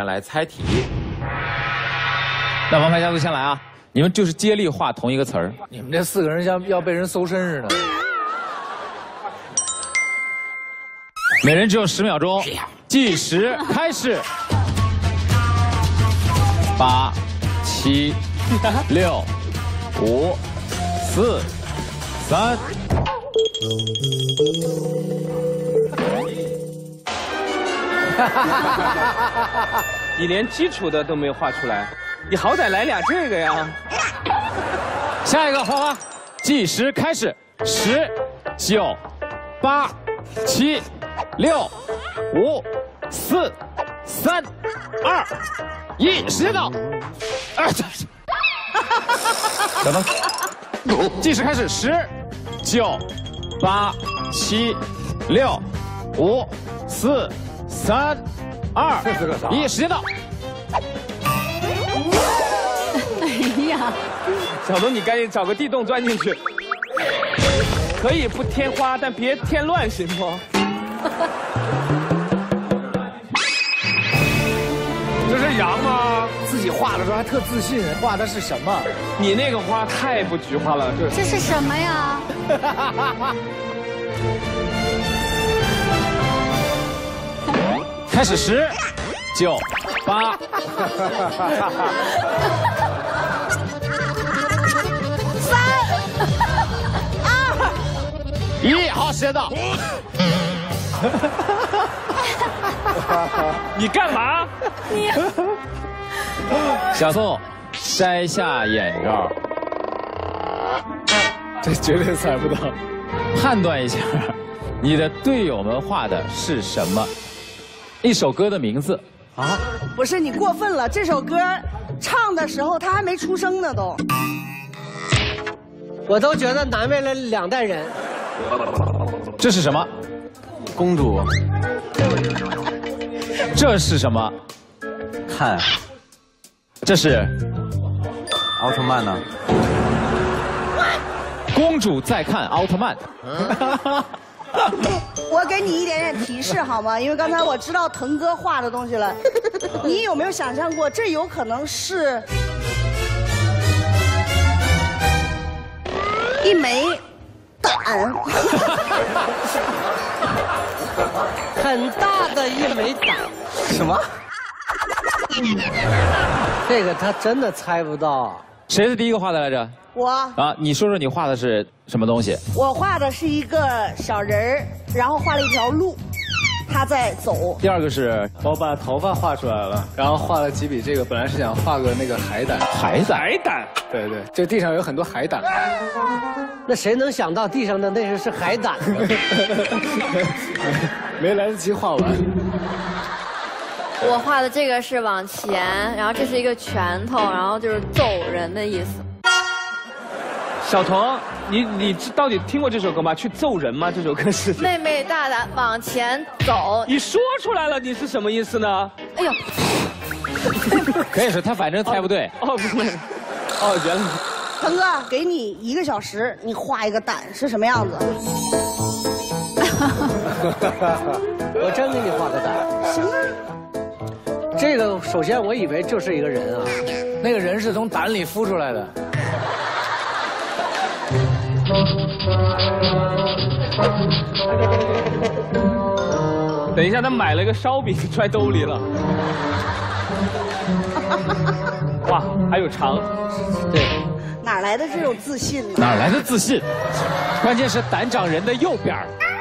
员来猜题。 那王牌家族先来啊！你们就是接力画同一个词儿。 你们这4个人像要被人搜身似的。 每人只有10秒钟，计时开始。8、7、6、5、4、3。 你连基础的都没有画出来，你好歹来俩这个呀！ 下一个花花，计时开始，10、9、8、7、6、5、4、3、2、1，时间到。小灯，计时开始，10、9、8、7、6、5、4、3、2、1，时间到。 哎呀， 小东，你赶紧找个地洞钻进去。可以不添花，但别添乱，行不？ 这是羊吗？自己画的时候还特自信，画的是什么？ 你那个花太不菊花了， 这是什么呀？ 开始，10、9、8。1，好，时间到。 你干嘛？ 你小宋，摘下眼罩， 这绝对猜不到。 判断一下，你的队友们画的是什么？一首歌的名字啊？不是你过分了，这首歌唱的时候他还没出生呢都。 我都觉得难为了2代人。 这是什么？ 公主。 这是什么？ 看。 这是奥特曼呢？ 公主在看奥特曼。 我给你一点点提示好吗？因为刚才我知道腾哥画的东西了。你有没有想象过，这有可能是一枚胆？ 很大的一枚胆。 什么？ 这个他真的猜不到。 谁是第一个画的来着？ 我啊，你说说你画的是什么东西？ 我画的是一个小人儿，然后画了一条路，他在走。 第2个是我把头发画出来了，然后画了几笔这个，本来是想画个那个海胆。 海胆？ 海胆？ 对对，这地上有很多海胆。 那谁能想到地上的那是海胆？ 没来得及画完。 我画的这个是往前，然后这是一个拳头，然后就是揍人的意思。 小童，你到底听过这首歌吗？去揍人吗？这首歌是。 妹妹大胆往前走。 你说出来了，你是什么意思呢？ 哎呦， 可以说他反正猜不对。 哦，不是，哦，原来。 腾哥，给你1个小时，你画一个胆是什么样子？ 我真给你画个胆。 行啊。 这个首先我以为就是一个人啊， 那个人是从胆里孵出来的。 等一下，他买了个烧饼揣兜里了。哇，还有肠。 对。 哪来的这种自信呢？ 哪来的自信？关键是胆长人的右边。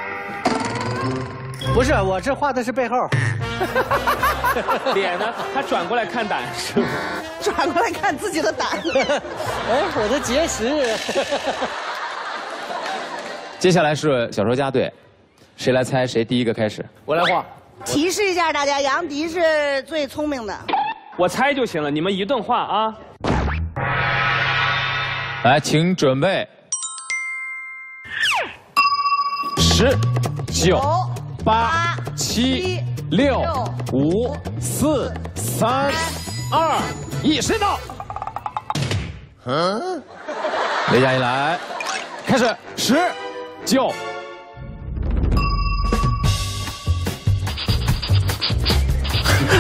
不是，我这画的是背后。 脸呢？他转过来看胆，是吗？ 转过来看自己的胆。 哎，我的结石。 接下来是小说家队，谁来猜？谁第一个开始？ 我来画。 提示一下大家，杨迪是最聪明的。 我猜就行了，你们一顿画啊。 来，请准备。10、9、8、7、6、5、4、3、2、1，时间到。雷佳音来，开始，10、9。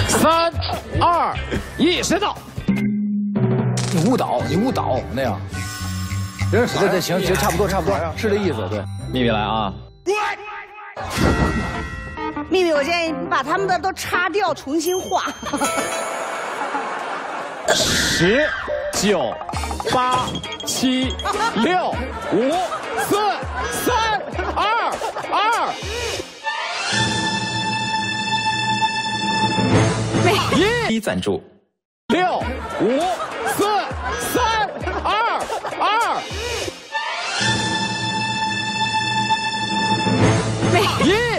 3、2、1，时间到。 你误导那样。对，行，差不多，是这意思，对。 秘密来啊！ 秘密，我建议你把他们的都擦掉，重新画。 10、9、8、7、6、5、4、3、2、1。 一赞助 6、5、4、3、2、1。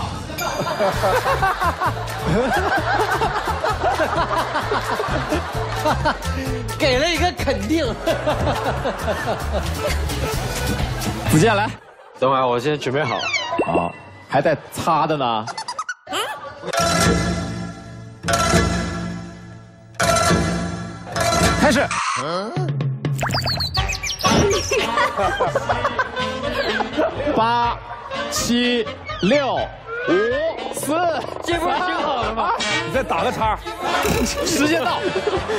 给了一个肯定。 子健来， 等会儿我先准备好。 好，还在擦的呢。开始。8、7、6、5、4， 这不是挺好的吗？ 你再打个叉。 时间到。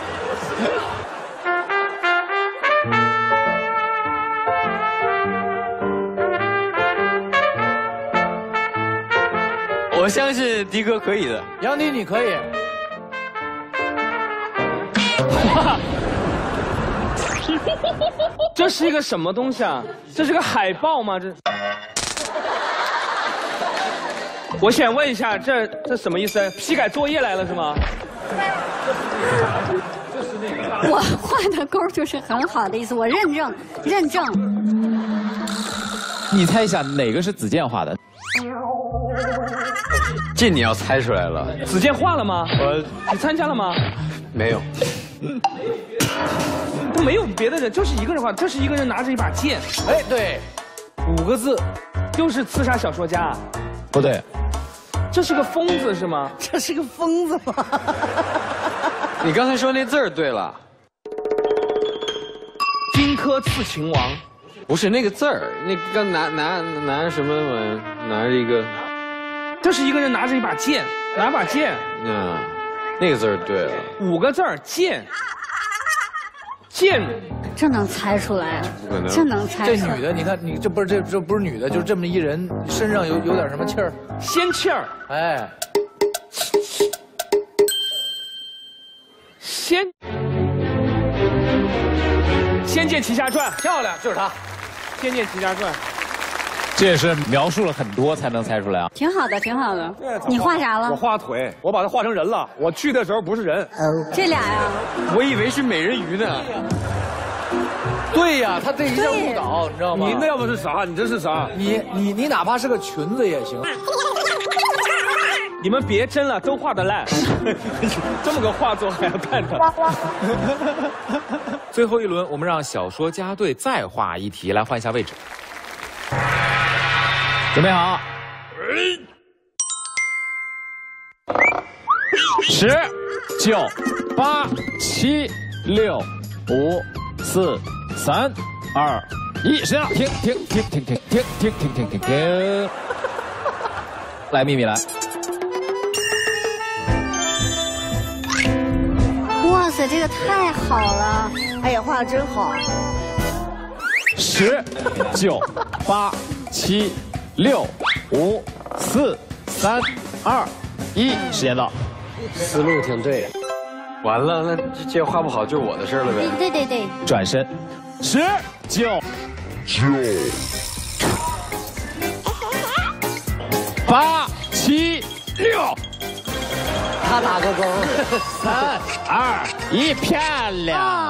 我相信迪哥可以的。 杨迪，你可以。 这是一个什么东西啊？这是个海报吗？这。我想问一下，这什么意思？批改作业来了是吗？ 我画的勾就是很好的意思，我认证。 你猜一下哪个是子健画的？ 这你要猜出来了。 子健画了吗？你参加了吗？ 没有。 他没有别的人，就是一个人画。这是一个人拿着一把剑。 哎，对，5个字， 又是刺杀小说家。 不对。 这是个疯子是吗？ 这是个疯子吗？ 你刚才说那字儿对了， 荆轲刺秦王， 不是那个字儿，那刚拿着什么玩意儿？拿着一个， 这是一个人拿着一把剑，拿把剑。 那个字儿对了 ，5个字儿剑，剑， 这能猜出来？ 不可能， 这能猜出来。 这女的，你看你这不是女的，就是这么一人身上有点什么气儿， 仙气儿。 哎， 仙剑奇侠传》 漂亮，就是他，《 仙剑奇侠传》。 这也是描述了很多才能猜出来啊。 挺好的，挺好的。你画啥了？ 我画腿，我把它画成人了。我去的时候不是人。 这俩呀？ 我以为是美人鱼呢。 对呀，他这一下误导，你知道吗？ 你那要不是啥？你这是啥？ 你哪怕是个裙子也行。 你们别争了，都画得烂。这么个画作还要看他。 最后一轮，我们让小说家队再画一题，来换一下位置。 准备好。10、9、8、7、6、5、4、3、2、1，时间到，停。来，秘密来。 哇塞，这个太好了！ 哎呀，画的真好。 10、9、8、7、6、5、4、3、2、1，时间到。 思路挺对。 完了，那这画不好就是我的事了呗。 对。 转身。10、9、8、7、6。 他打个勾。 3、2、1，漂亮！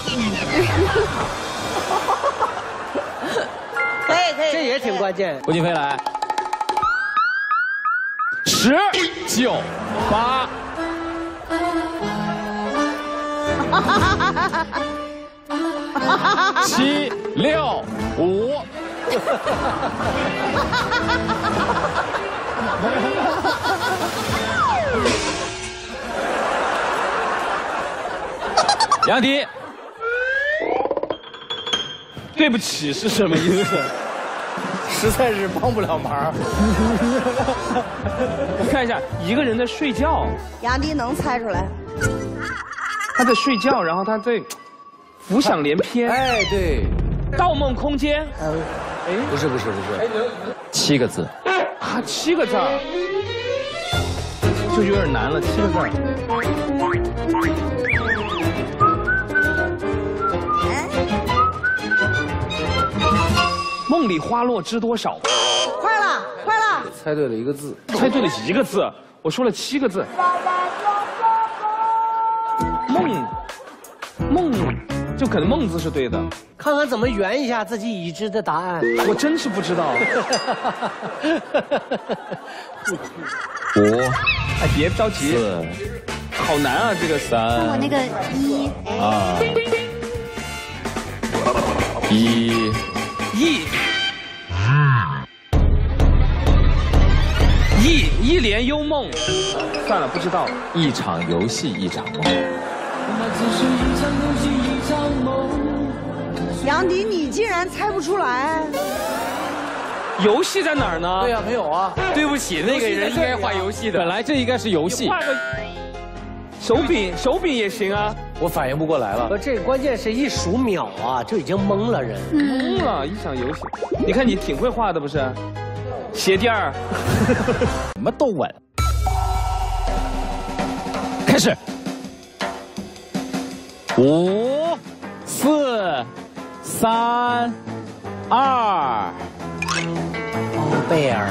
可以， 这也挺关键。 胡金飞来。10、9、8。7、6、5。杨迪， 对不起是什么意思？ 实在是帮不了忙。 我看一下，一个人在睡觉。 杨迪能猜出来。 他在睡觉，然后他在浮想联翩。 哎，对， 《盗梦空间》。 哎，不是 ，7个字。 啊，7个字，就有点难了，7个字。梦里花落知多少？ 快了，快了！ 猜对了1个字， 猜对了1个字，我说了7个字。梦，就可能梦字是对的。 看看怎么圆一下自己已知的答案。 我真是不知道。 5， 哎，别着急，好难啊，这个3。 我那个 1， 一帘幽梦。算了，不知道。 一场游戏一场梦。 杨迪，你竟然猜不出来？ 游戏在哪儿呢？ 对呀，没有啊。 对不起，那个人应该画游戏的。 本来这应该是游戏。 画个手柄也行啊。 我反应不过来了。 这关键是一数秒啊，就已经懵了人。 懵了，一场游戏。你看你挺会画的不是？鞋垫儿， 什么都稳。开始。5、4、3、2。 宝贝儿。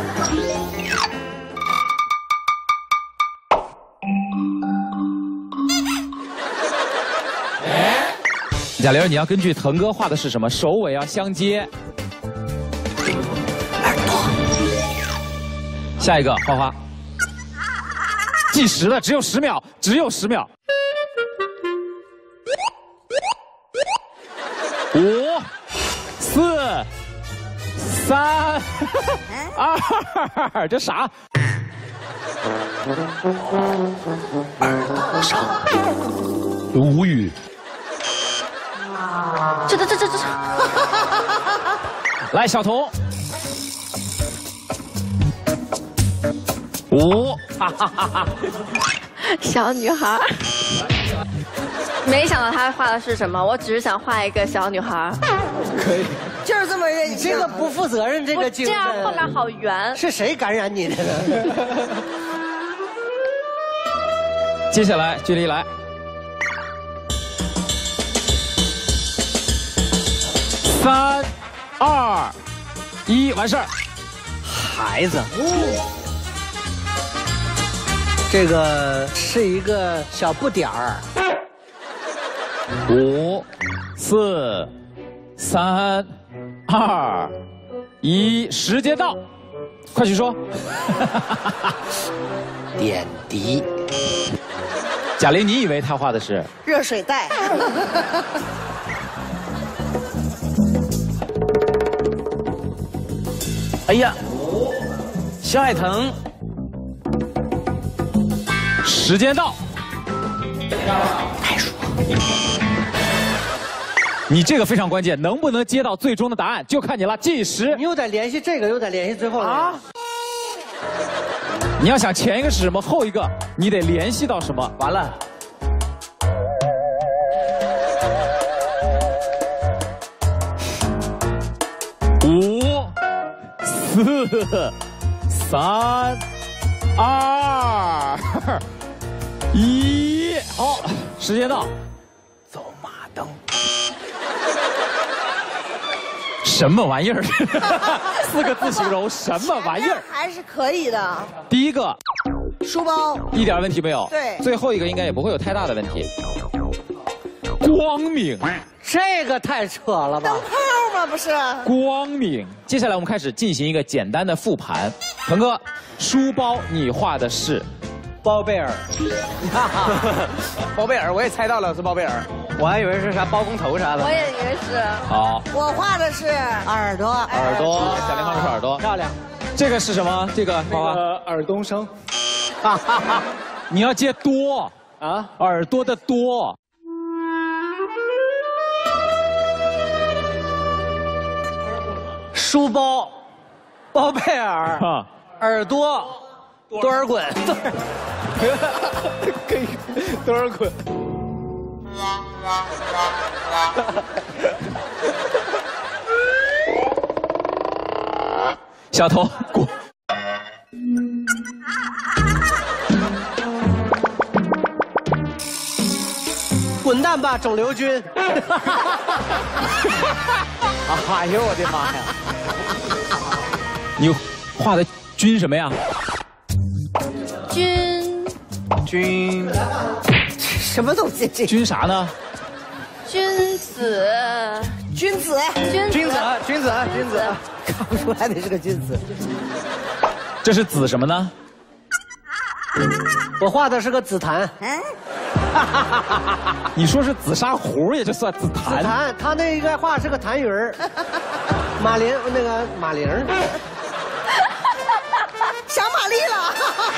贾玲，你要根据腾哥画的是什么，首尾要相接。耳朵。下一个花花。计时了，只有10秒，只有10秒。5、4、3、2，这啥？ 耳朵上。 无语。 这。 来，小童。5， 小女孩。没想到他画的是什么，我只是想画一个小女孩。 可以， 就是这么任性。 这个不负责任，这个精神。 这样后面好圆。 是谁感染你的呢？ 接下来距离来。3、2、1，完事儿。 孩子。这个是一个小不点儿。 5、4、3、2、1，时间到，快去说。 点滴。 贾玲，你以为他画的是热水袋？ 哎呀，小海豚。 时间到。 太爽。 你这个非常关键，能不能接到最终的答案就看你了。计时。 你又得联系这个，又得联系最后啊。 你要想前一个是什么，后一个你得联系到什么。 完了。 5、4、3、2、1，好，时间到。 走马灯。 什么玩意儿？4个字形容什么玩意儿？ 还是可以的。 第一个， 书包， 一点问题没有。 对。 最后一个应该也不会有太大的问题。光明， 这个太扯了吧？ 灯泡吗？不是。 光明。接下来我们开始进行一个简单的复盘。腾哥，书包你画的是包贝尔。 包贝尔，我也猜到了是包贝尔。 我还以为是啥包工头啥的。 我也以为是。 好。 我画的是耳朵。 耳朵，贾玲画的是耳朵， 漂亮。 这个是什么？这个花花。 耳东升。 你要接多啊，耳朵的多。 书包，包贝尔，耳朵， 多尔衮， 可以，多尔衮。 小头过。 滚蛋吧，肿瘤君！ 哎呦我的妈呀！ 你画的君什么呀？ 君什么东西？这君啥呢？ 君子， 看不出来得是个君子。 这是子什么呢？ 我画的是个紫檀。 你说是紫砂壶也就算紫檀。 紫檀，他那应该画是个痰盂儿。马玲那个马玲。 想玛丽了。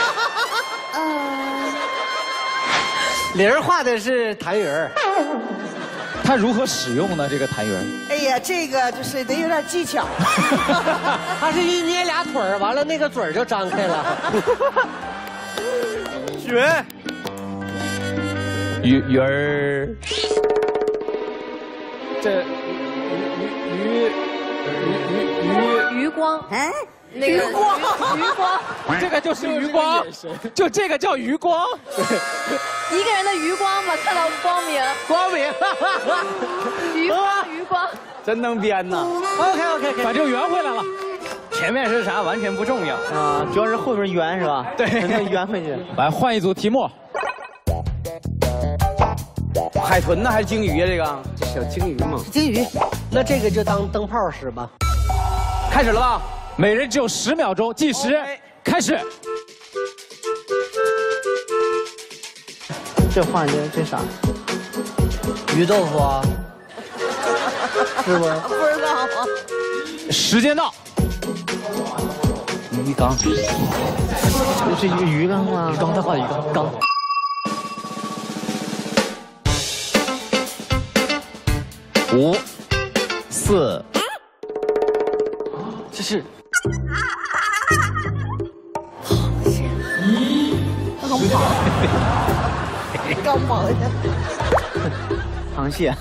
玲儿画的是痰盂儿。 它如何使用呢？这个痰盂儿？ 哎呀，这个就是得有点技巧。 他是一捏俩腿儿，完了那个嘴儿就张开了。 学。 鱼儿， 这余光，那个余光， 这个就是余光，就这个叫余光， 一个人的余光吧，看到光明，余光， 真能编呐。 OK， 反正圆回来了。 前面是啥完全不重要啊，主要是后边圆是吧？对，圆回去。 来换一组题目。 海豚呢还是鲸鱼啊？这个小鲸鱼嘛。 鲸鱼，那这个就当灯泡使吧。 开始了吧？ 每人只有10秒钟，计时开始。 这画的这啥？ 鱼豆腐啊？是吗？ 不知道。 时间到。 鱼缸。这是鱼缸吗？鱼缸，他画的鱼缸。 5、4， 这是刚跑的螃蟹。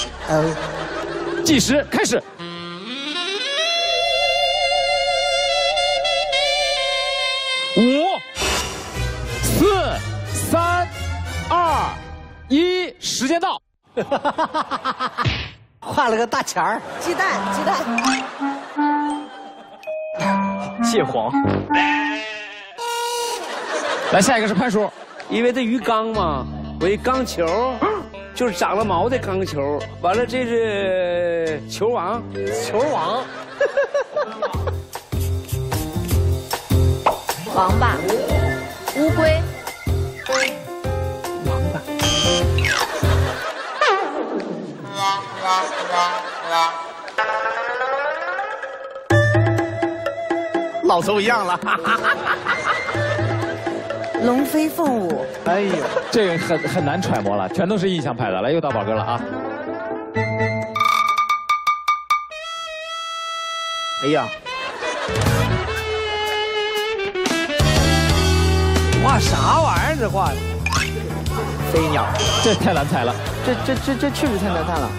计时开始。5、4、3、2、1，时间到。 画了个大钱儿， 鸡蛋。 蟹黄。 来，下一个是潘叔。 因为这鱼缸嘛，我一缸球，就是长了毛的缸球。完了，这是球王。 王八，乌龟。 老头一样了。 龙飞凤舞。 哎呦， 这个很难揣摩了，全都是印象派的。来，又到宝哥了啊！ 哎呀，画啥玩意儿？这画的飞鸟， 这太难猜了。 这确实太难看了。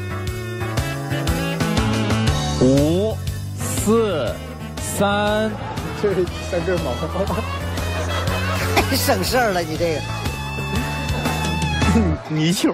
5、4、3， 这是三根毛。 太省事儿了，你这个。 泥鳅。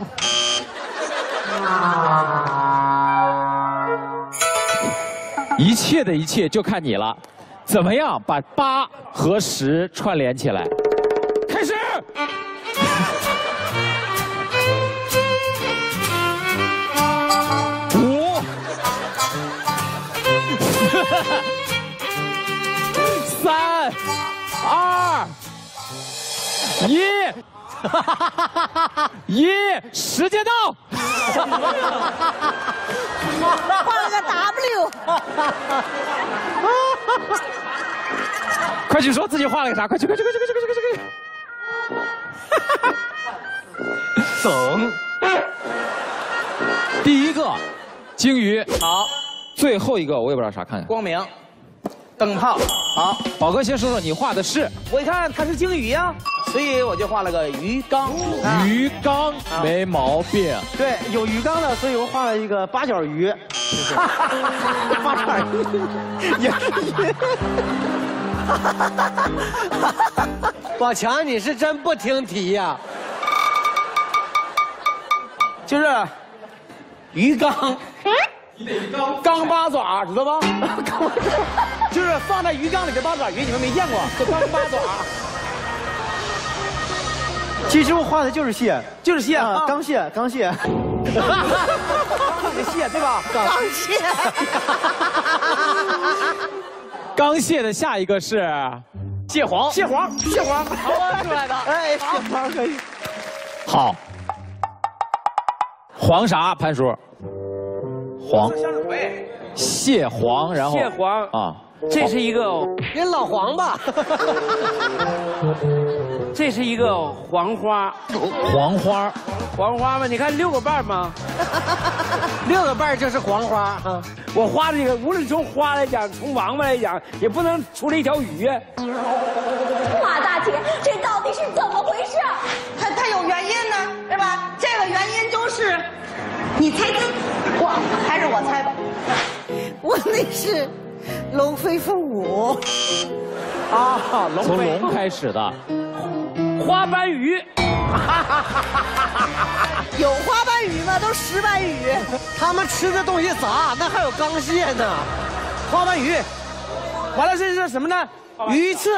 一切的一切就看你了，怎么样把8和10串联起来？开始。5、3、2、1，时间到。 画了个 W。 快去说自己画了个啥？快去！ 等。 第一个，鲸鱼。 好。 最后一个我也不知道啥，看看。 光明。灯泡。 好，宝哥先说说你画的是。 我一看它是鲸鱼呀，所以我就画了个鱼缸。 鱼缸没毛病。 对，有鱼缸的，所以我画了一个八角鱼。八角鱼也是鱼。宝强，你是真不听题呀？ 就是鱼缸，缸八爪，知道吧？就是放在鱼缸里的八爪鱼，你们没见过？这缸八爪。 其实我画的就是蟹， 就是蟹啊， 缸蟹，缸蟹。 蟹对吧？ 缸蟹。 缸蟹的下一个是蟹黄。 蟹黄，蟹黄，好出来的。 哎，蟹黄可以。 好。黄啥？潘叔？黄。蟹黄，然后。 蟹黄啊。 这是一个人老黄吧？ 这是一个黄花。 黄花。 黄花嘛，你看6个瓣吗 ？6个瓣就是黄花啊。 我画这个，无论从花来讲，从王八来讲，也不能出了一条鱼。 马大姐，这到底是怎么回事？ 它有原因呢，对吧？这个原因就是，你猜对，还是我猜吧？我那是龙飞凤舞。 啊， 从龙开始的。 花斑鱼。 有花斑鱼吗？都石斑鱼。 他们吃的东西杂，那还有缸蟹呢。 花斑鱼，完了这是什么呢？鱼刺。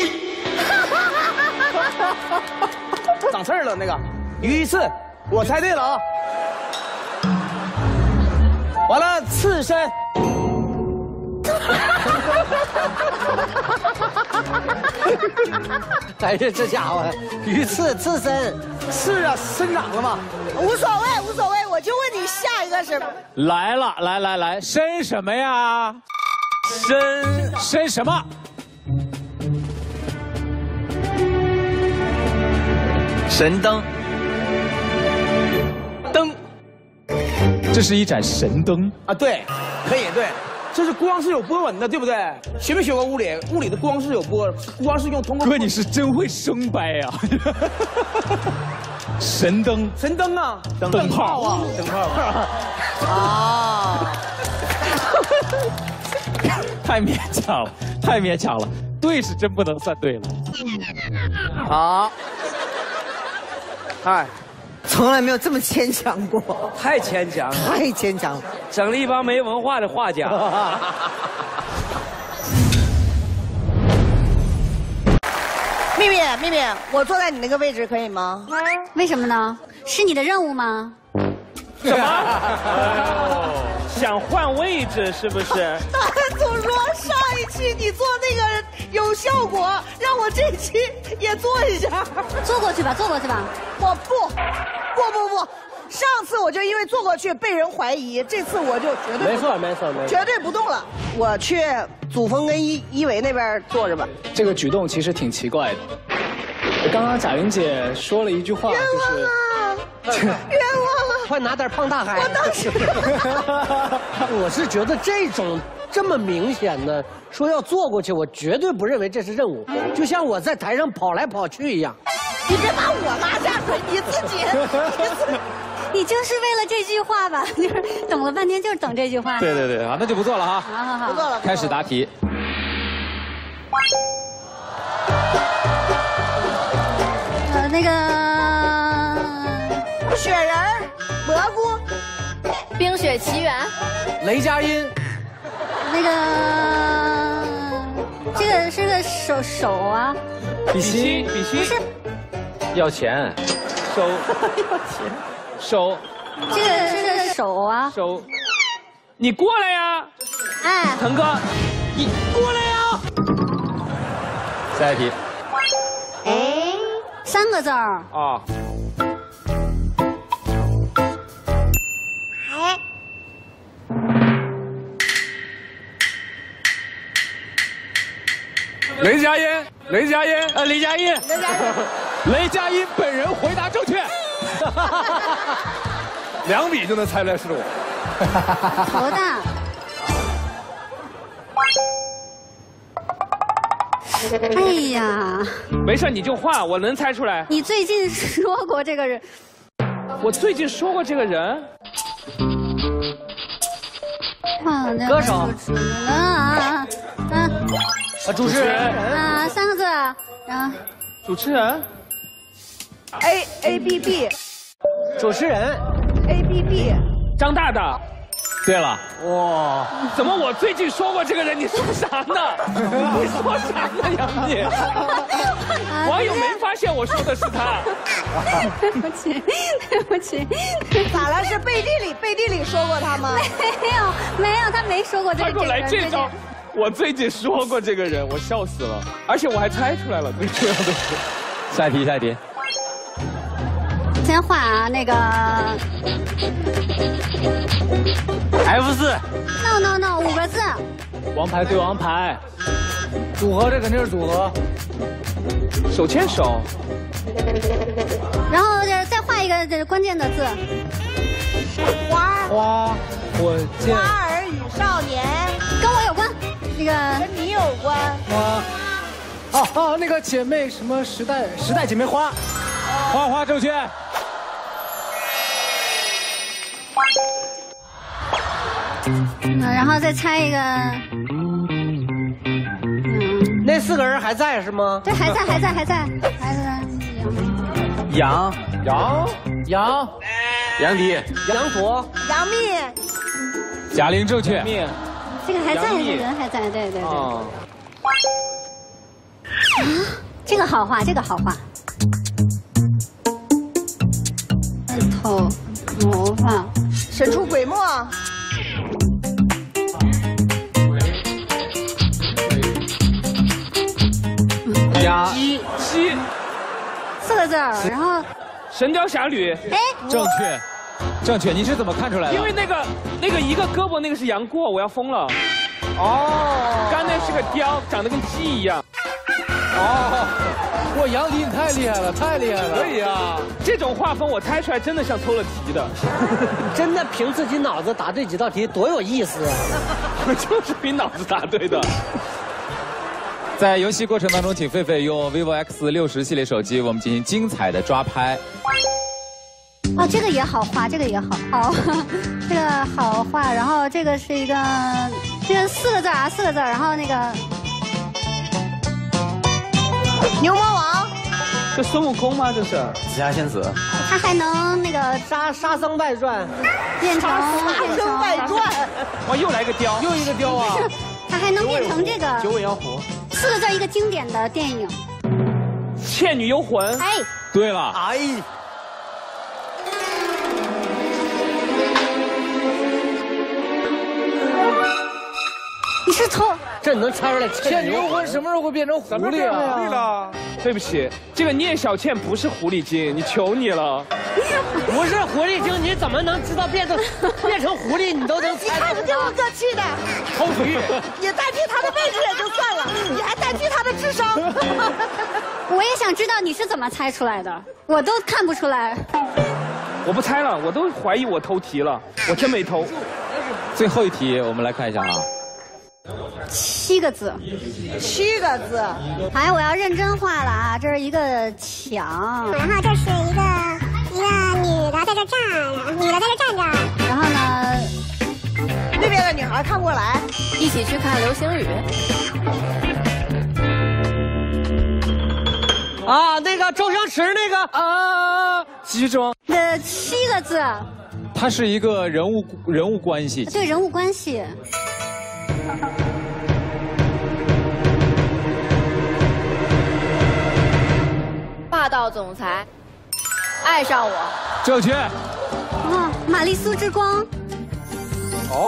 长刺儿了那个鱼刺，我猜对了啊。完了刺身。 哎呀，这家伙鱼刺刺身， 刺啊，生长了吗？ 无所谓，无所谓，我就问你下一个什么？ 来了，来，生什么呀？生什么？ 神灯。 灯。 这是一盏神灯啊，对，可以对。这是光是有波纹的，对不对？学没学过物理？物理的光是有波，光是用通过。 哥，你是真会生掰呀！神灯， 神灯啊， 灯泡啊，灯泡啊！ 太勉强了，太勉强了。对是真不能算对了。 好，哎。 从来没有这么牵强过， 太牵强了， 太牵强了， 整了一帮没文化的画家。 秘密，我坐在你那个位置可以吗？ 为什么呢？是你的任务吗？ 什么？想换位置是不是？ 他总说上一期你做那个有效果，让我这期也做一下。 坐过去吧，坐过去吧。 我不，上次我就因为坐过去被人怀疑，这次我就绝对没错， 绝对不动了。我去祖峰跟一维那边坐着吧。 这个举动其实挺奇怪的。刚刚贾玲姐说了一句话，就是冤枉了， 快拿点胖大海。 我当时， 我是觉得这么明显的说要坐过去，我绝对不认为这是任务，就像我在台上跑来跑去一样。 你别把我拉下水，你自己。 你就是为了这句话吧？就是等了半天，就是等这句话。 对，好，那就不做了哈。 好， 不做了。 开始答题。 那个雪人、蘑菇、 冰雪奇缘、 雷佳音。 那个，这个是个手啊。 比心。 不是。 要钱。 手。 要钱。手。 这个是个手啊。 手。你过来呀！ 哎， 腾哥，你过来呀！ 下一题。 3个字儿。 啊。雷佳音，雷佳音本人回答正确。 2笔就能猜出来是我。 头大。 哎呀， 没事，你就画，我能猜出来。 你最近说过这个人， 我最近说过这个人。 歌手主持人啊，3个字，然后主持人 A B B， 主持人 A B B， 张大大。 对了， 哇， 怎么我最近说过这个人？你说啥呢？你说啥呢，杨幂？网友没发现我说的是他。 对不起，对不起。 咋了？是背地里说过他吗？ 没有，他没说过这个人。 他给我来这招，我最近说过这个人，我笑死了，而且我还猜出来了，最重要的是。 下一题，下一题。 先画啊，那个 F4。 No， 5个字。 王牌对王牌， 组合这肯定是组合。 手牵手。 然后再画一个这关键的字。 花火箭。 花儿与少年。 跟我有关。那个。 跟你有关。 那个姐妹什么时代姐妹花。 花正确。 然后再猜一个， 那4个人还在是吗？ 对，还在。 杨迪， 杨卓， 杨幂， 贾玲正确。 这个还在，这个人还在，对。这个好画，头发， 神出鬼没。 鸡 4个字，然后 《神雕侠侣》。 哎， 正确，你是怎么看出来的？ 因为那个一个胳膊那个是杨过，我要疯了。刚才是个雕，长得跟鸡一样。 哇，杨迪你太厉害了，可以啊！ 这种画风我猜出来真的像偷了题的。 真的凭自己脑子答对几道题，多有意思啊！ 我就是凭脑子答对的。 在游戏过程当中，请狒狒用 vivo X60系列手机，我们进行精彩的抓拍。 这个也好画，这个也好，这个好画。然后这个是一个，这个4个字啊，4个字。然后那个牛魔王， 这孙悟空吗？这是紫霞仙子。 他还能那个沙僧外传， 变成沙僧外传。 哇，又来个雕， 又一个雕啊！ 他还能变成这个九尾妖狐 ，4个字一个经典的电影 《倩女幽魂》。 哎， 对了， 你是偷？ 这你能猜出来？ 倩女幽魂什么时候会变成狐狸啊？ 对不起，这个聂小倩不是狐狸精，你求你了。 不是狐狸精，你怎么能知道变成狐狸？你都能猜。 你看你这么客气的， 偷题。 你代替他的位置也就算了，你还代替他的智商。 我也想知道你是怎么猜出来的，我都看不出来。 我不猜了，我都怀疑我偷题了，我真没偷。 最后一题，我们来看一下啊。 7个字 ，7个字。 哎，我要认真画了啊！这是一个墙， 然后这是一个女的在这站，女的在这站着。 然后呢， 那边的女孩看不过来， 一起去看流星雨。 啊，那个周星驰那个啊， 集中。 这7个字。 它是一个人物关系。 对，人物关系。 霸道总裁，爱上我， 正确。 哦，玛丽苏之光。 哦，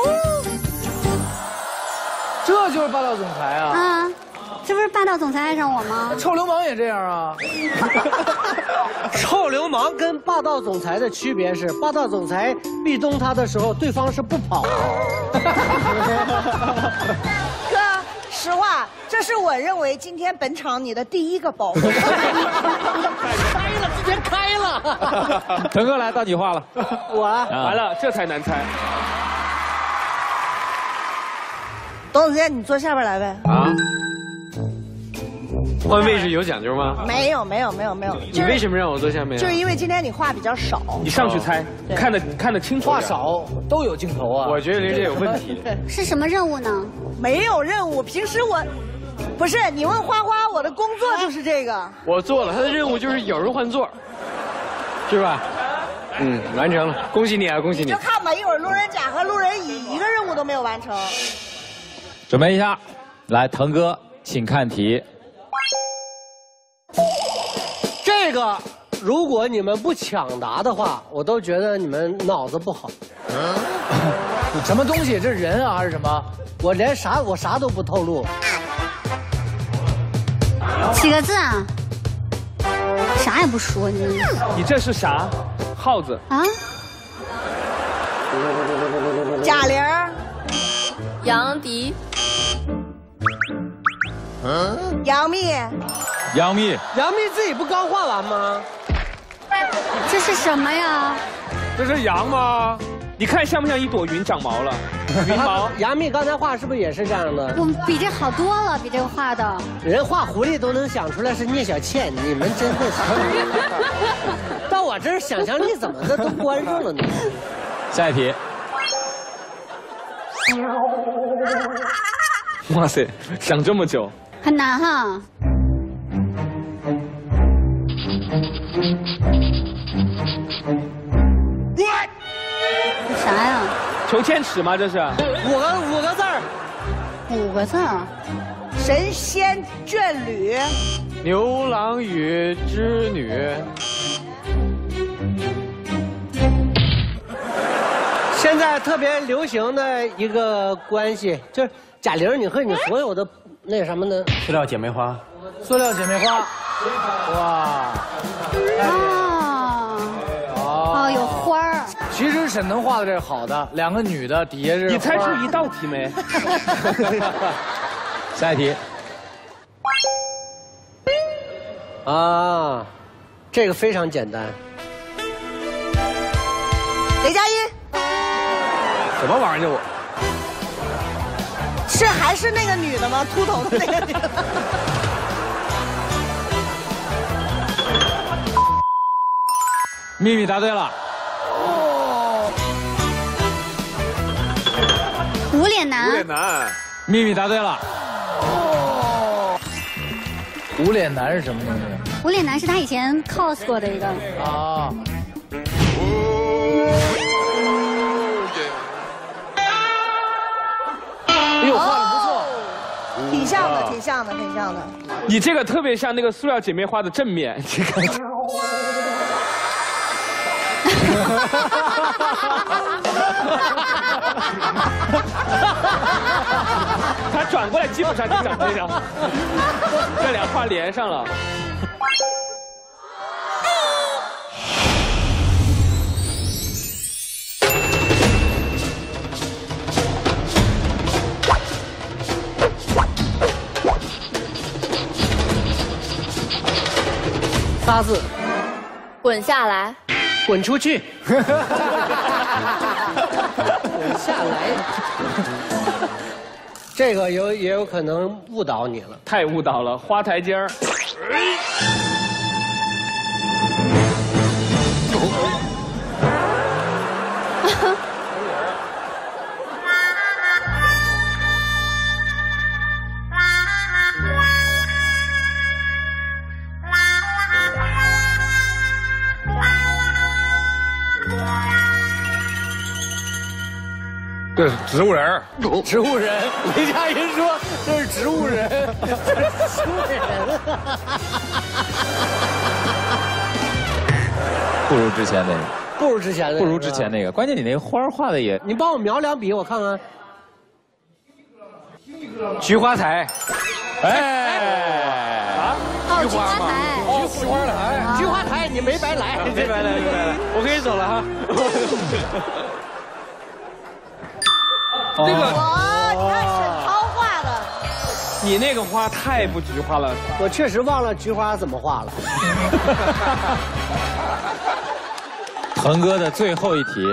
这就是霸道总裁啊！ 啊，这不是霸道总裁爱上我吗？ 臭流氓也这样啊！ 臭流氓跟霸道总裁的区别是，霸道总裁壁咚他的时候，对方是不跑。 哥，实话。 这是我认为今天本场你的第一个宝贝。 开了，之前开了。 腾哥来，到你画了。 我完了，这才难猜。 董子健，你坐下边来呗。 啊。 换位置有讲究吗？ 没有。 你为什么让我坐下面？ 就是因为今天你话比较少。 你上去猜，看得清楚。 话少都有镜头啊。 我觉得玲姐有问题。 是什么任务呢？ 没有任务，平时我，不是你问花花，我的工作就是这个。 我做了，他的任务就是有人换座，是吧？完成了，恭喜你啊，恭喜你！ 你就看吧，一会儿路人甲和路人乙一个任务都没有完成。 准备一下，来，腾哥，请看题。 这个，如果你们不抢答的话，我都觉得你们脑子不好。 什么东西？这是人啊还是什么？ 我啥都不透露。 几个字啊？啥也不说你。 你这是啥？耗子啊？ 贾玲、 杨迪、 杨幂、 杨幂自己不刚画完吗？ 这是什么呀？ 这是羊吗？你看像不像一朵云长毛了？云毛。 杨幂刚才画是不是也是这样的？ 我比这好多了，比这个画的。 人画狐狸都能想出来是聂小倩，你们真的是。到我这儿想象力怎么的都关上了呢？ 下一题。 哇塞，想这么久。 很难哈。啥呀？ 裘千尺吗？这是五个字儿。 5个字儿。 神仙眷侣。 牛郎与织女。 现在特别流行的一个关系，就是贾玲，你和你所有的那什么的塑料姐妹花， 塑料姐妹花，哇， 哦，有花儿。 其实沈腾画的这是好的，两个女的底下是。 你猜出一道题没？ 下一题。 啊，这个非常简单。 雷佳音。 什么玩意儿？我是还是那个女的吗？秃头的那个女的。 秘密答对了。 哦。 无脸男。 无脸男。 秘密答对了。 哦。无脸男是什么东西？ 无脸男是他以前 cos 过的一个。 啊。哎呦，画的不错， 挺像的，挺像的。 你这个特别像那个塑料姐妹花的正面，这个。他转过来基本上就长这样，这俩画连上了。 仨字， 滚下来， 滚出去，滚下来。这个也有可能误导你了， 太误导了，花台阶儿。 这是植物人。 植物人。雷佳音说这是植物人。 植物人。 不如之前那个。 不如之前的。 不如之前那个。关键你那个花画的也…… 你帮我描两笔，我看看。 菊花台。 哎。啊。菊花台。 菊花台。菊花台，你没白来。 没白来。我可以走了哈。 那个， 你看沈涛画的， 你那个花太不菊花了。 我确实忘了菊花怎么画了。 腾哥的最后一题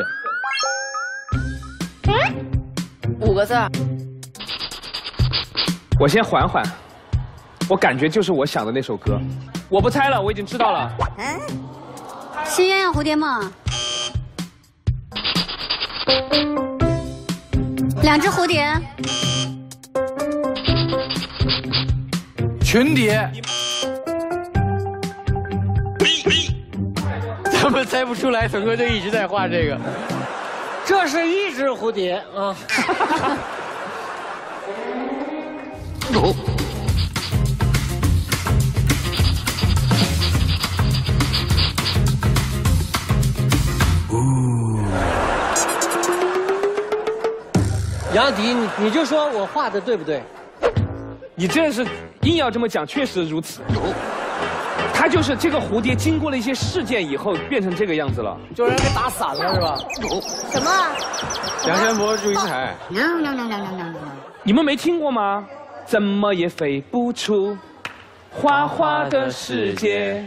，5个字。 我先缓缓。 我感觉就是我想的那首歌。我不猜了，我已经知道了。 是鸳鸯蝴蝶吗？2只蝴蝶。 群蝶。 他们猜不出来，腾哥就一直在画这个。 这是1只蝴蝶啊。杨迪，你就说我画的对不对？ 你这是硬要这么讲，确实如此。它就是这个蝴蝶经过了一些事件以后变成这个样子了， 就让人给打散了是吧？ 什么？ 梁山伯祝英台。 你们没听过吗？怎么也飞不出花花的世界。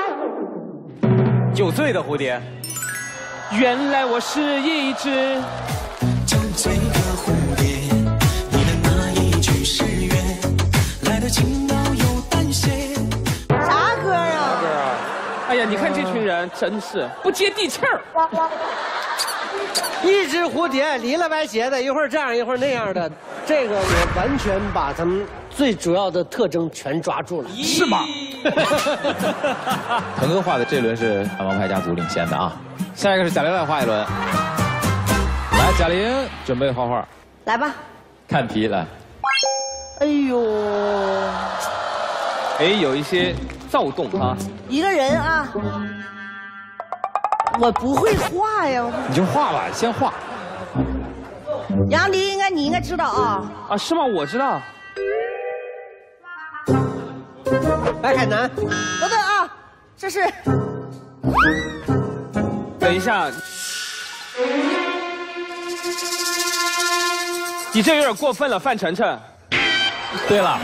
9岁的蝴蝶。 原来我是一只 9岁的蝴蝶，你的那一句誓言，来得轻描又淡写。 啥歌啊？ 哎呀，你看这群人真是不接地气儿。 1只蝴蝶离了歪斜的，一会儿这样一会儿那样的，这个我完全把他们最主要的特征全抓住了， 是吗？腾哥画的这轮是王牌家族领先的啊，下一个是贾玲来画一轮。来，贾玲准备画画， 来吧。 看题来。 哎呦， 哎，有一些躁动啊。 一个人啊，我不会画呀。 你就画吧，先画。 杨迪你应该知道啊。 啊，是吗？我知道。 白海南。 不对啊，这是。 等一下，你这有点过分了，范丞丞。 对了。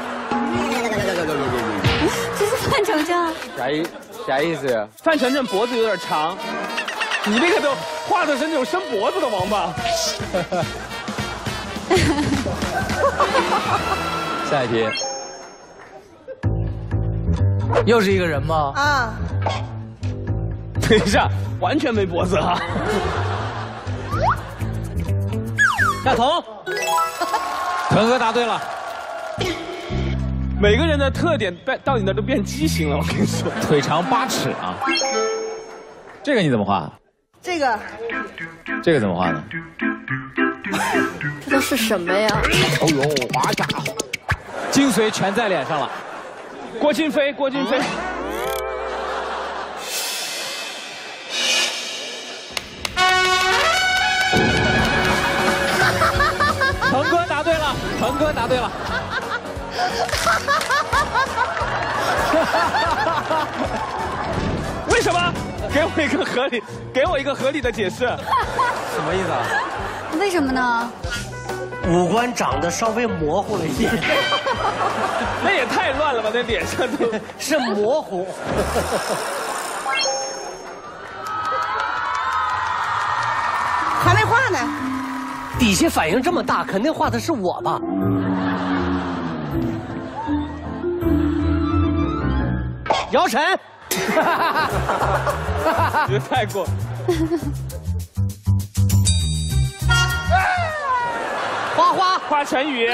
这是范丞丞。 啥意思呀？ 范丞丞脖子有点长，你那个都画的是那种伸脖子的王八。 下一题。 又是一个人吗？ 啊。 等一下，完全没脖子啊。 大同。 腾哥答对了。 每个人的特点到你那都变畸形了，我跟你说。 腿长8尺啊。这个你怎么画？ 这个怎么画的？ 这都是什么呀？ 哦呦，哇家伙，精髓全在脸上了。 郭京飞。 腾哥答对了，腾哥答对了。 为什么？给我一个合理的解释。 什么意思啊？ 为什么呢？ 五官长得稍微模糊了一点。 那也太乱了吧，那脸上都是模糊。 还没画呢。 底下反应这么大，肯定画的是我吧？姚晨。 觉得太过。画成语。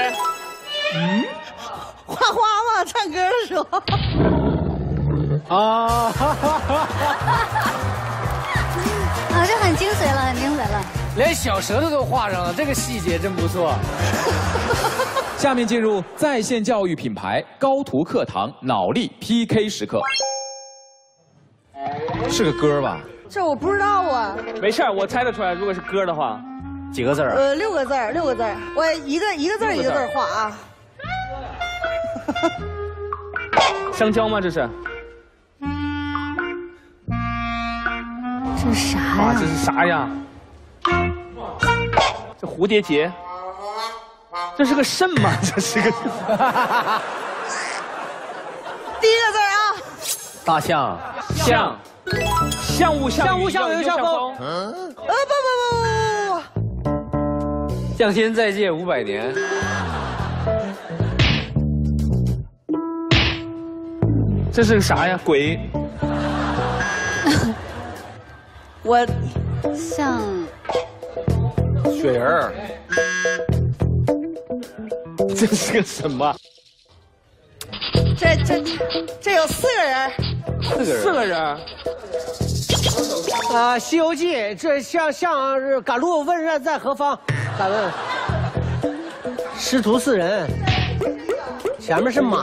画花嘛，唱歌的时候。 啊，这很精髓了，很精髓了。 连小舌头都画上了，这个细节真不错。 下面进入在线教育品牌高途课堂脑力 PK 时刻。是个歌吧？ 这我不知道啊。 没事，我猜得出来。如果是歌的话， 几个字啊 ？6个字，6个字。我一个字一个字画啊。 香蕉吗？这是？ 这是啥呀？ 哇，这是啥呀？这蝴蝶结？这是个肾吗？这是个。 第一个字啊。 大象。 象。象物象物象有象风。 不。 向天再借500年。 这是个啥呀？鬼。 我像雪人儿。 这是个什么？ 这有4个人。 4个人。 《西游记》这像赶路问刃在何方？敢问。师徒4人，前面是马。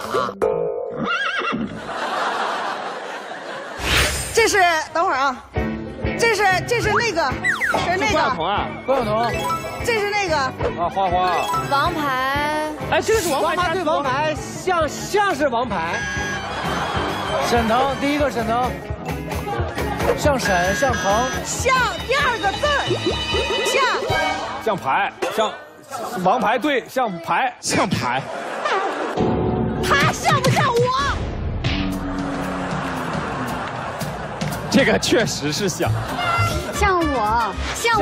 这是等会儿啊，这是那个， 关晓彤啊， 关晓彤。 这是那个啊，花花。 王牌。 哎，这个是王牌对王牌，像是王牌。 沈腾，第一个沈腾。像沈，像腾。 像第2个字儿， 像牌，像王牌对，像牌，像牌。 他像不像我？ 这个确实是像。 像我， 好，像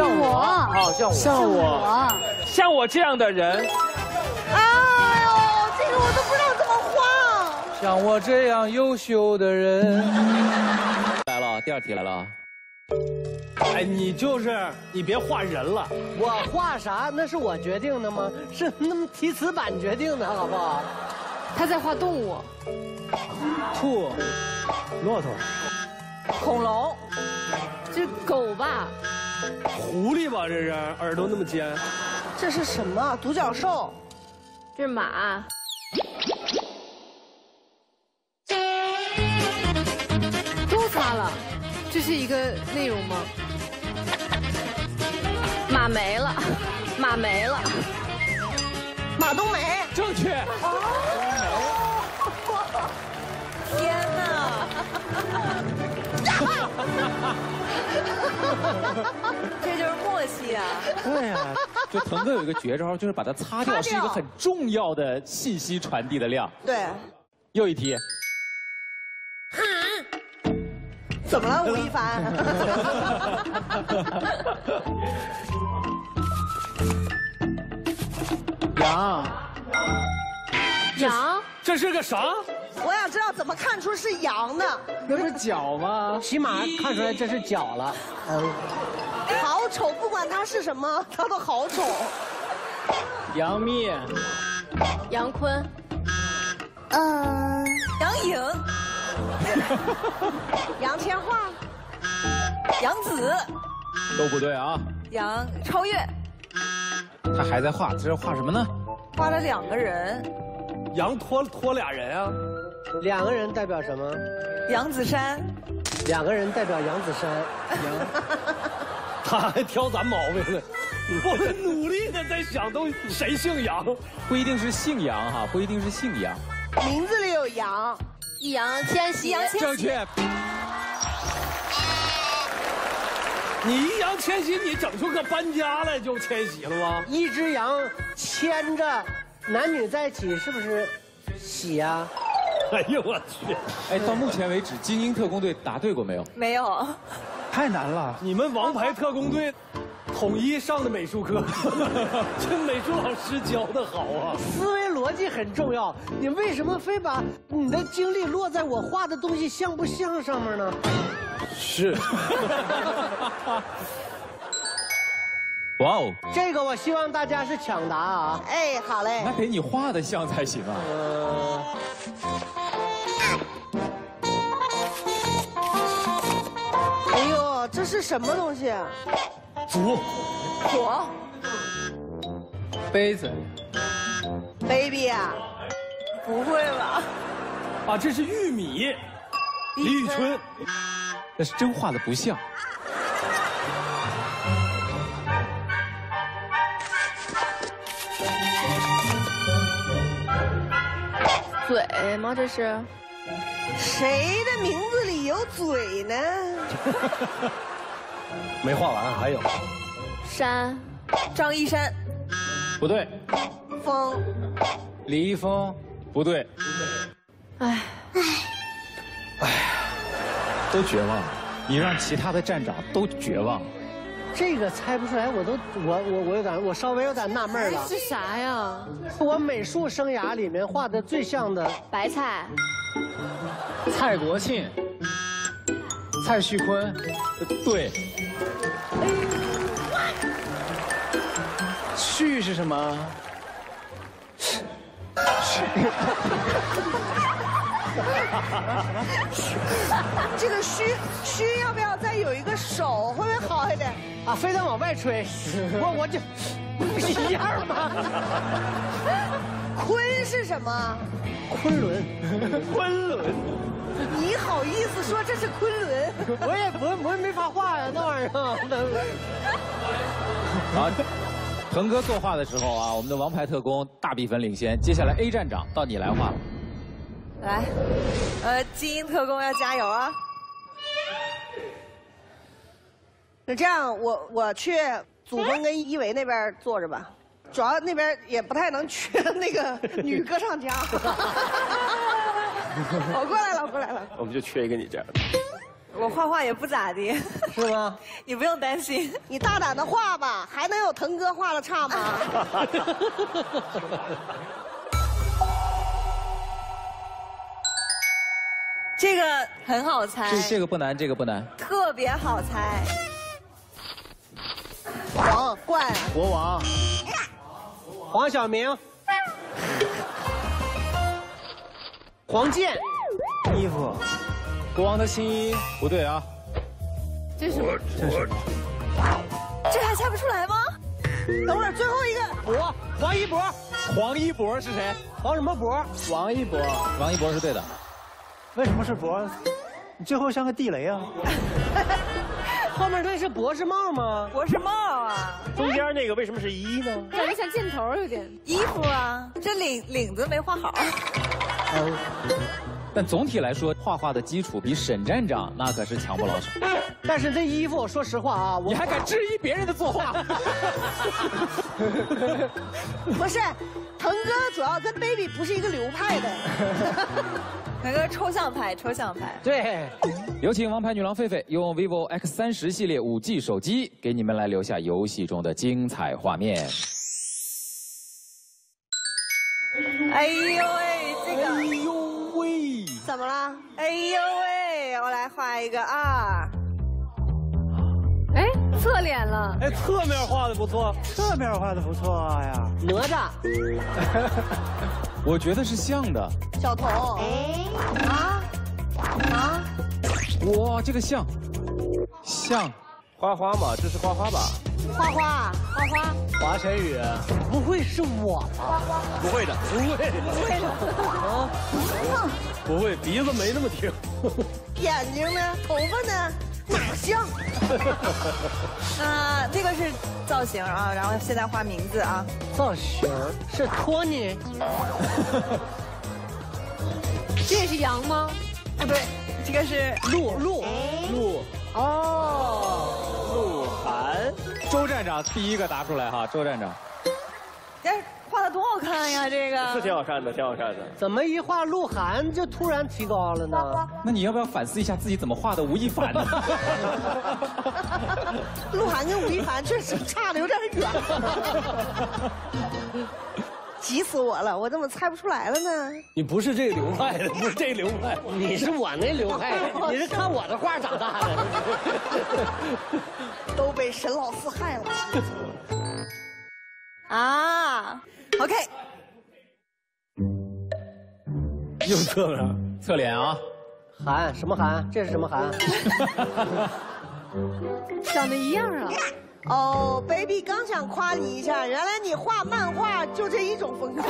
我。 像我这样的人。 哎呦，这个我都不知道怎么画。 像我这样优秀的人。 来了，第2题来了。 哎，你别画人了。 我画啥？那是我决定的吗？是那么提词板决定的，好不好？ 他在画动物。 兔，骆驼， 恐龙。 这狗吧？ 狐狸吧？这是耳朵那么尖。 这是什么？独角兽。 这是马。都擦了，这是一个内容吗？马没了，马没了。 马冬梅。 正确。 天哪！这就是默契啊！ 对呀，就腾哥有一个绝招，就是把它擦掉，是一个很重要的信息传递的量。 对。 又一题。 怎么了，吴亦凡？ 羊。 这是个啥？ 我想知道怎么看出是羊的。 那不是脚吗？起码看出来这是脚了。 好丑，不管它是什么，它都好丑。 杨幂。 杨坤。 杨颖。杨千嬅。杨紫。 都不对啊。 杨超越。 他还在画，这是画什么呢？ 画了2个人。 羊拖俩人啊 ？2个人代表什么？ 杨子姗。 2个人代表杨子姗。 他还挑咱毛病呢。我们努力的在想，都谁姓杨？ 不一定是姓杨哈，不一定是姓杨。 名字里有杨。 易烊千玺。 正确。 你易烊千玺，你整出个搬家来就千玺了吗？ 一只羊牵着男女在一起，是不是喜呀？ 哎呦我去！ 哎，到目前为止，精英特工队答对过没有？ 没有。 太难了。你们王牌特工队统一上的美术课，这美术老师教的好啊。 思维逻辑很重要，你为什么非把你的精力落在我画的东西像不像上面呢？ 是。 哇哦！ 这个我希望大家是抢答啊！ 哎，好嘞。 那得你画的像才行啊。 哎呦，这是什么东西？ 竹。 火。 杯子。 baby 啊？不会吧？ 啊，这是玉米。李宇春。 那是真画的不像。 嘴吗？这是谁的名字里有嘴呢？ 没画完，还有山。 张一山。 不对。 风。 李易峰。 不对。 哎， 都绝望了。你让其他的站长都绝望。 这个猜不出来，我稍微有点纳闷了。 是啥呀？ 我美术生涯里面画的最像的白菜。 蔡国庆，蔡徐坤， 对。 旭是什么？ 这个虚要不要再有一个手，会不会好一点？ 啊，非得往外吹，我就不一样吗？ 昆是什么？ 昆仑， 昆仑。 你好意思说这是昆仑？ 我也没法画呀，那玩意儿。 好，腾哥作画的时候啊，我们的王牌特工大比分领先。接下来 A 站长到你来画了。 来，基因特工要加油啊！那这样，我去祖峰跟一维那边坐着吧，主要那边也不太能缺那个女歌唱家。我过来了，我过来了。 我们就缺一个你这样的。 我画画也不咋地， 是吗？ 你不用担心，你大胆的画吧，还能有腾哥画的差吗？这个很好猜， 这个不难，这个不难， 特别好猜。王冠， 国王， 黄晓明，黄健， 衣服，国王的新衣， 不对啊。 这是什么？ 这还猜不出来吗？等会儿最后一个， 黄一博， 黄一博是谁？ 黄什么博？ 王一博， 王一博是对的。 为什么是博？你最后像个地雷啊！ 后面那是博士帽吗？ 博士帽啊！ 中间那个为什么是一呢？ 感觉像箭头有点。 衣服啊，这领子没画好。 但总体来说，画的基础比沈站长那可是强不老少。 但是这衣服，说实话啊， 你还敢质疑别人的作画？ 不是，腾哥主要跟 baby 不是一个流派的。腾哥抽象派，抽象派。 对。 有请王牌女郎狒狒用 vivo X30系列5G 手机给你们来留下游戏中的精彩画面。 哎呦喂，这个。 哎呦喂！ 怎么了？哎呦喂，我来画一个啊。 哎，侧脸了。 哎，侧面画的不错， 侧面画的不错呀。 哪吒。 我觉得是像的。 小童。啊。 哇，这个像。 花花嘛，这是花花吧？ 花。 华晨宇， 不会是我吧？ 不会的， 啊？ 不会，鼻子没那么挺。 眼睛呢？头发呢？哪像？这个是造型啊，然后现在画名字啊。 造型是托尼。 这也是羊吗？ 不对，这个是鹿。哦， 鹿晗。 周站长第一个答出来哈，周站长。 哎，画的多好看呀，这个。 是挺好看的，挺好看的。 怎么一画鹿晗就突然提高了呢？ 那你要不要反思一下自己怎么画的吴亦凡呢？ 鹿晗跟吴亦凡确实差的有点远。急死我了！我怎么猜不出来了呢？ 你不是这个流派的，不是这个流派， 你是我那流派的，你是看我的画长大的。 都被沈老四害了。啊 ，OK。 又侧面， 侧脸啊。 韩什么韩？这是什么韩？ 长得一样啊。 哦 ，baby 刚想夸你一下，原来你画漫画就这一种风格。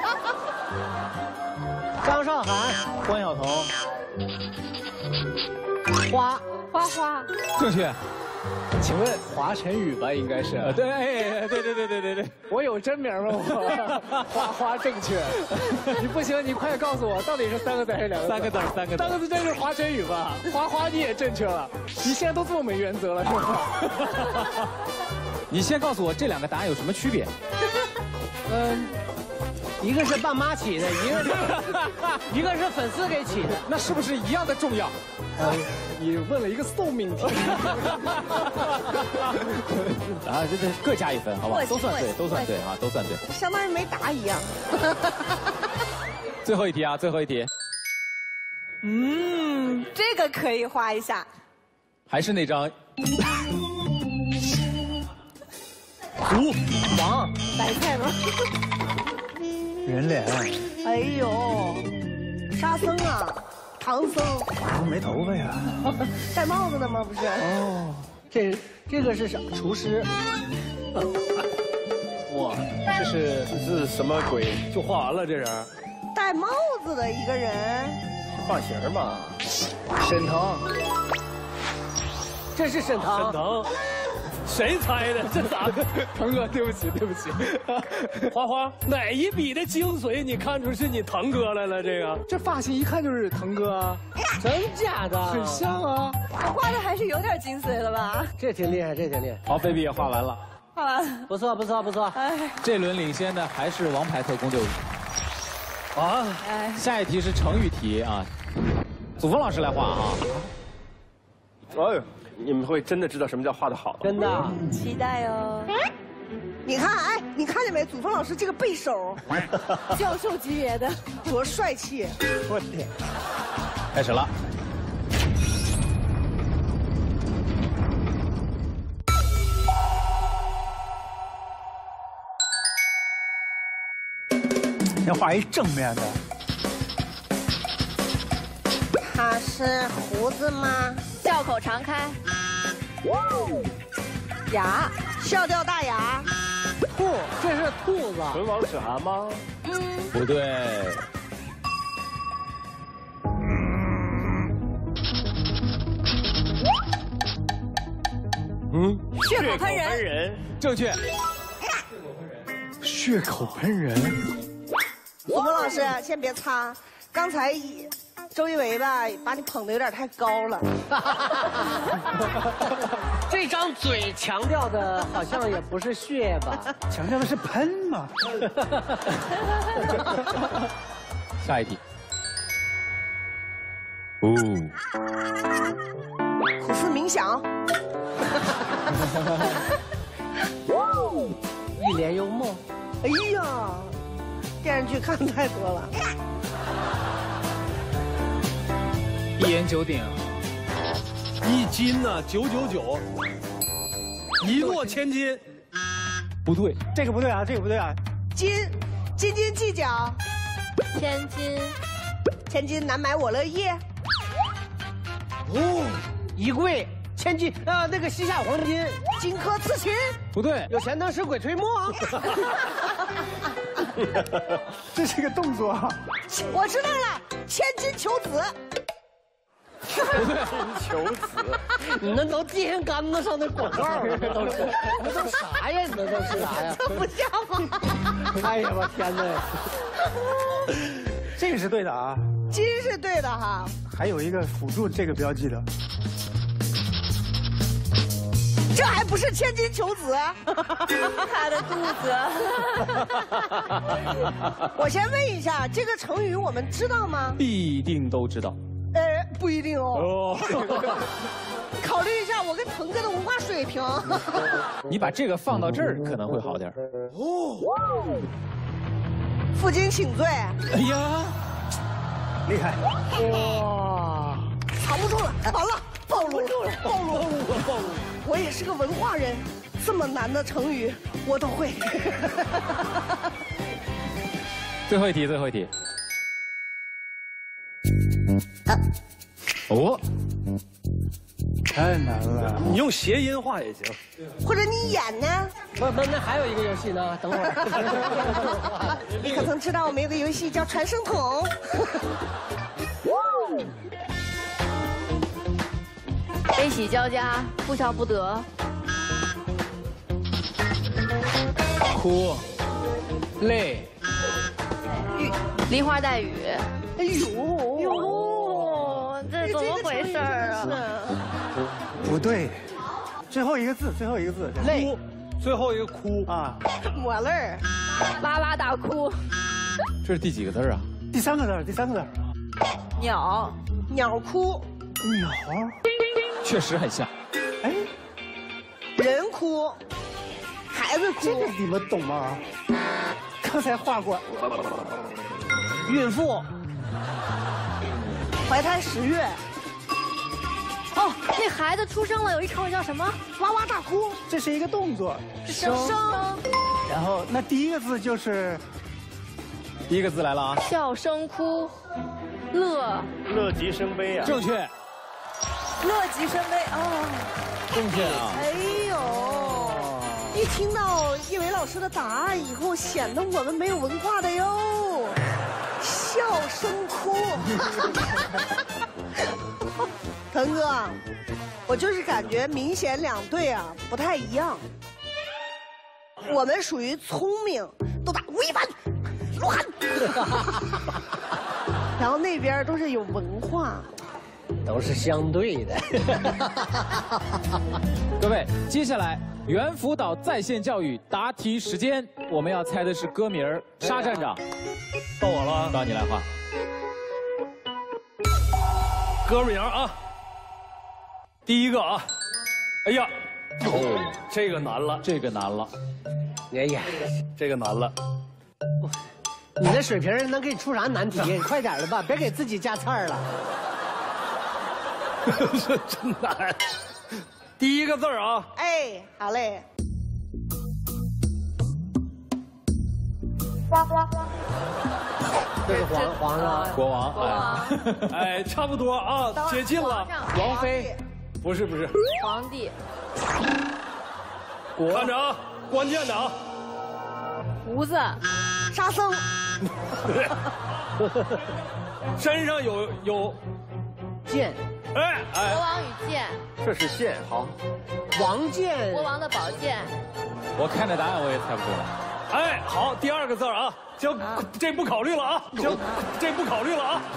张韶涵、 关晓彤、 花， 正确。 请问华晨宇吧，应该是。 对， 我有真名吗？我花正确。你不行，你快告诉我，到底是3个字还是2个字？3个字，3个字。3个字，这是华晨宇吧？花你也正确了。你现在都这么没原则了，是吧？ 你先告诉我这2个答案有什么区别？ 一个是爸妈起的，一个是粉丝给起的， 那是不是一样的重要？ 你问了一个送命题。 啊，这各加1分，好不好？都算对，都算对啊，都算对。 相当于没答一样。 最后一题啊，最后一题。 这个可以画一下。 还是那张胡王白菜吗？ 人脸。 哎呦，沙僧啊，唐僧。 没头发呀？ 戴帽子的吗？不是。 哦，这个是啥？厨师。 哇，这是什么鬼？就画完了这人。 戴帽子的一个人。 发型嘛。 沈腾。 这是沈腾。 沈腾。谁猜的？这咋？ 腾哥，对不起，对不起。 花花，哪一笔的精髓你看出是你腾哥来了？ 这发型一看就是腾哥啊！ 真假的？ 很像啊！ 我画的还是有点精髓了吧？ 这挺厉害，这挺厉害。 好，菲比也画完了。 画完了。 不错，不错，不错。 哎， 这轮领先的还是王牌特工队伍。 啊！ 下一题是成语题啊，祖峰老师来画啊。 哎呦，你们会真的知道什么叫画得好？ 真的。 期待哦。你看，哎，你看见没？祖峰老师这个背手，教授级别的，多帅气！ 我天！ 开始了。 要画一正面的。 他是胡子吗？ 笑口常开。 牙，笑掉大牙。 兔，这是兔子。 唇亡齿寒吗？ 不对。 血口喷人。 正确。 血口喷人。 祖峰老师，先别擦，刚才周一围吧把你捧得有点太高了。 这张嘴强调的好像也不是血吧？ 强调的是喷嘛。 下一题。 苦思冥想。 一脸幽默。 哎呀，电视剧看太多了。 一言九鼎。 一斤呢，999，一诺千金。 不对， 这个不对啊，这个不对啊。 斤计较。千金难买我乐意。 哦，衣柜。千金那个西夏黄金， 荆轲刺秦。 不对， 有钱能使鬼推磨。 这是个动作。 我知道了，千金求子。 不对， 求子。 你那都电线杆子上的广告，那都是啥呀？你那都是啥呀？ 这不像吗？ 哎呀，我天哪！ 这个是对的啊。 金是对的哈。 还有一个辅助这个标记的。 这还不是千金求子？他的肚子。我先问一下，这个成语我们知道吗？ 必定都知道。 不一定哦。考虑一下我跟腾哥的文化水平。 你把这个放到这儿可能会好点。 负荆请罪。 哎呀， 厉害！ 哇，藏不住了，完了，暴露了。我也是个文化人，这么难的成语我都会。 最后一题。哦， 太难了。 你用谐音画也行， 或者你演呢？ 不，那还有一个游戏呢，等会儿。 你可曾知道我们有个游戏叫传声筒？ 悲喜交加，哭笑不得。 哭，泪， 梨花带雨。 哎呦， 这怎么回事啊？ 不对，最后一个字， 泪， 最后一个哭啊， 抹泪儿， 哇哇大哭。 这是第几个字啊？ 第三个字。 鸟哭。 鸟。 确实很像。 哎， 人哭，孩子哭， 这个你们懂吗？刚才画过。 孕妇。 怀胎10月。 哦，那孩子出生了，有一成语叫什么？ 哇哇大哭。 这是一个动作。 生。 然后那第一个字就是， 第一个字来了啊。 笑声哭，乐极生悲啊。 正确。 乐极生悲哦。 正确啊。 哎呦，一听到叶伟老师的答案以后，显得我们没有文化的哟。笑声哭。腾哥，我就是感觉明显2队啊不太一样。我们属于聪明，都打吴亦凡、鹿晗，然后那边都是有文化， 都是相对的。 各位，接下来猿辅导在线教育答题时间，我们要猜的是歌名儿。沙站长， 到我了， 到你来画。 歌名啊。第一个啊，哎呀，哦，这个难了， 这个难了， 哎呀， 这个难了。 你那水平能给你出啥难题？你快点的吧，别给自己加刺儿了。 这真难。第一个字啊， 哎，好嘞。 这是皇上， 国王， 哎，差不多啊，接近了。 王妃。 不是， 皇帝， 看着啊，关键的啊， 胡子， 沙僧， 身上有剑， 国王与剑， 这是剑，好， 王剑， 国王的宝剑， 我看着答案我也猜不出来。 哎，好，第2个字啊，行，这不考虑了啊，行，这不考虑了啊。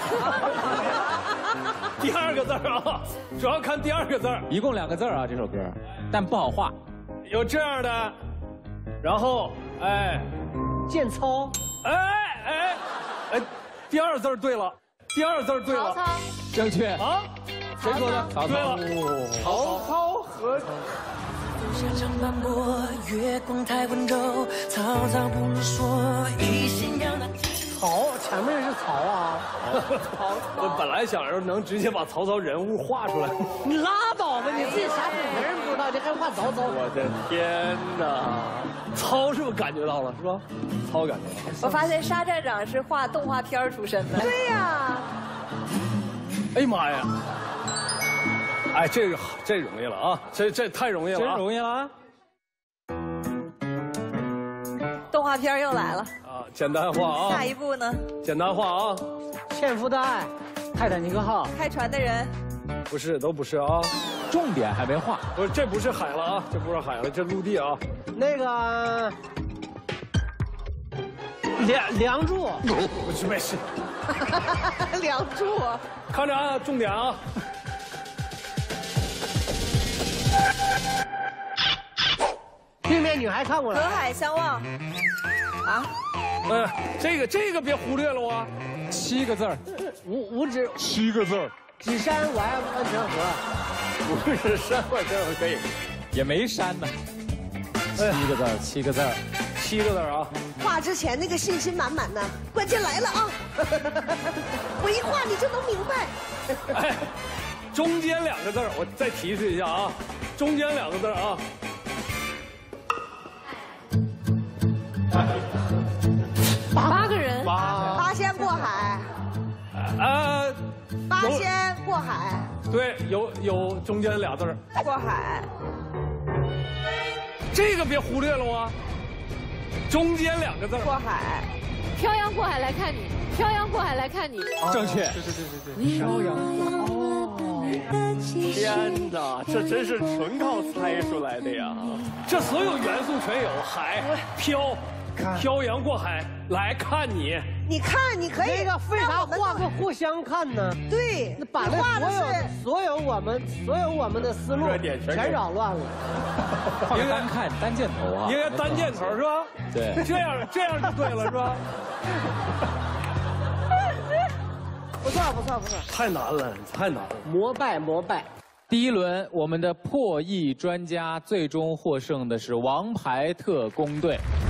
第2个字啊，主要看第2个字。 一共2个字啊，这首歌，但不好画。 有这样的，然后哎， 剑操， 哎，第2字对了，第2字对了， 曹操， 正确啊，谁说的？曹操。 对了， 曹操和。 下长斑驳，月光太温柔，曹操不能说，一心要那曹，前面是曹啊。 我本来想着能直接把曹操人物画出来。 你拉倒吧，你自己啥水平不知道，你还画曹操？ 我的天哪！操是不是感觉到了是吧？操感觉到了。 我发现沙站长是画动画片出身的。 对呀。 哎呀妈呀！哎，这容易了啊！这太容易了， 真容易了。 动画片又来了啊！简单化啊！ 下一步呢？ 简单化啊！ 纤夫的爱，泰坦尼克号， 开船的人， 不是，都不是啊。 重点还没画， 不是，这不是海了啊，这不是海了，这陆地啊。 那个梁祝， 不是没事。 梁祝， 看着啊，重点啊。 对面女孩看过来， 隔海相望。啊？ 这个别忽略了啊。 7个字儿， 五指 7个字儿， 指山我爱万泉河， 不是山万泉河可以， 也没山呢。7个字儿，7个字儿 ，7个字儿啊。 画之前那个信心满满的，关键来了啊！我一画你就能明白。 哎，中间2个字儿，我再提示一下啊，中间2个字儿啊。 8个人， 八仙过海。八仙过海。 对，有中间2字儿。 过海。 这个别忽略了啊，中间2个字儿。 过海。 漂洋过海来看你，漂洋过海来看你。 正确。 对。漂洋。天哪，这真是纯靠猜出来的呀！这所有元素全有，海、漂洋过海来看你。 你看，你可以。 那个为啥画个互相看呢？ 对， 那把那所有我们的思路全扰乱了。 画个单看单箭头啊， 应该单箭头是吧？ 对， 这样就对了是吧？ 不错， 太难了，太难了， 膜拜。 第1轮，我们的破译专家最终获胜的是王牌特工队。